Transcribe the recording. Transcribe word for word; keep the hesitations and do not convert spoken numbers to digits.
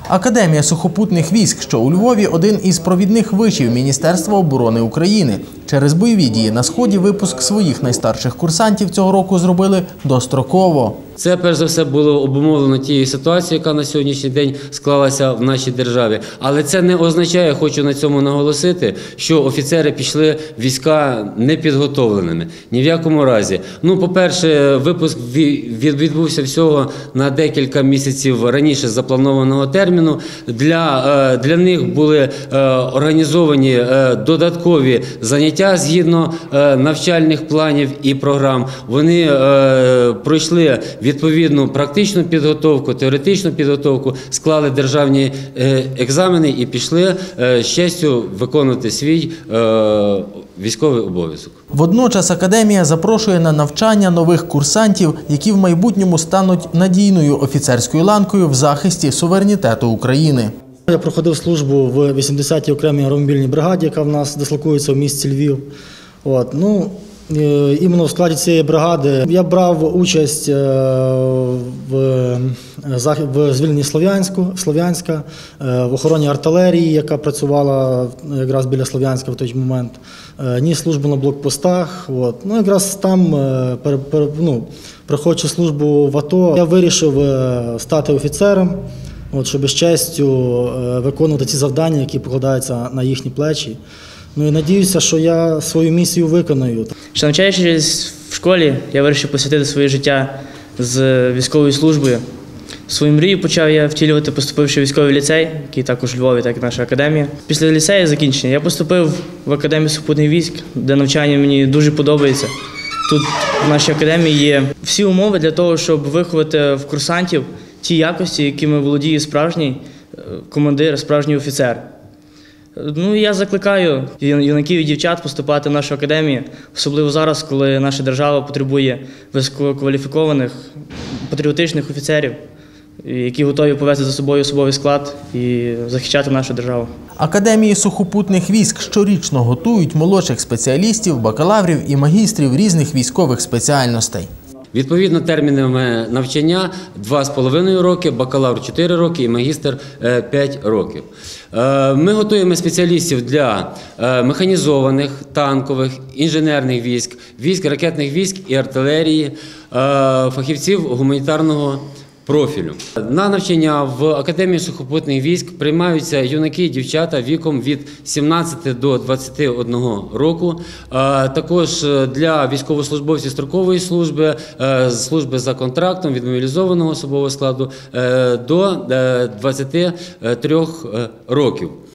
Академія сухопутних військ, що у Львові, один із провідних вишів Міністерства оборони України. Через бойові дії на Сході випуск своїх найстарших курсантів цього року зробили достроково. Це, перш за все, було обумовлено тією ситуацією, яка на сьогоднішній день склалася в нашій державі. Але це не означає, хочу на цьому наголосити, що офіцери пішли в війська непідготовленими. Ні в якому разі. Ну, по-перше, випуск відбувся всього на декілька місяців раніше запланованого терміну. Для, для них були організовані додаткові заняття згідно навчальних планів і програм. Вони пройшли відповідну практичну підготовку, теоретичну підготовку, склали державні екзамени і пішли з честю виконувати свій військовий обов'язок. Водночас Академія запрошує на навчання нових курсантів, які в майбутньому стануть надійною офіцерською ланкою в захисті суверенітету України. Я проходив службу в вісімдесятій окремій аеромобільній бригаді, яка в нас дислокується в місті Львів. От, ну, іменно в складі цієї бригади я брав участь в, в звільненні Слов'янську, Слов'янська, в охороні артилерії, яка працювала якраз біля Слов'янська в той момент, ніс службу на блокпостах. От. Ну, якраз там, ну, проходячи службу в АТО, я вирішив стати офіцером, от, щоб з честю виконувати ці завдання, які покладаються на їхні плечі. Ну і надіюся, що я свою місію виконую. Ще навчаючись в школі, я вирішив посвятити своє життя з військовою службою. Свою мрію почав я втілювати, поступивши в військовий ліцей, який також у Львові, так і наша академія. Після ліцею закінчення я поступив в Академію сухопутних військ, де навчання мені дуже подобається. Тут в нашій академії є всі умови для того, щоб виховати в курсантів ті якості, якими володіє справжній командир, справжній офіцер. Ну, я закликаю юнаків і дівчат поступати в нашу академію, особливо зараз, коли наша держава потребує висококваліфікованих, патріотичних офіцерів, які готові повести за собою особовий склад і захищати нашу державу. Академії сухопутних військ щорічно готують молодших спеціалістів, бакалаврів і магістрів різних військових спеціальностей. Відповідно, термінами навчання два з половиною роки, бакалавр – чотири роки і магістр – п'ять років. Ми готуємо спеціалістів для механізованих, танкових, інженерних військ, військ, ракетних військ і артилерії, фахівців гуманітарного профілю. На навчання в Академії сухопутних військ приймаються юнаки і дівчата віком від сімнадцяти до двадцяти одного року. Також для військовослужбовців строкової служби, служби за контрактом від мобілізованого особового складу до двадцяти трьох років.